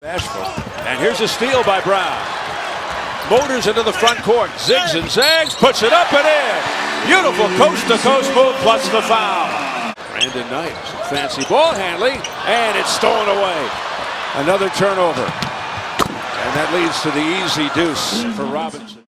Bashful. And here's a steal by Brown. Motors into the front court. Zigs and zags. Puts it up and in. Beautiful coast-to-coast move plus the foul. Brandon Knight. Fancy ball handling. And it's stolen away. Another turnover. And that leads to the easy deuce for Robinson.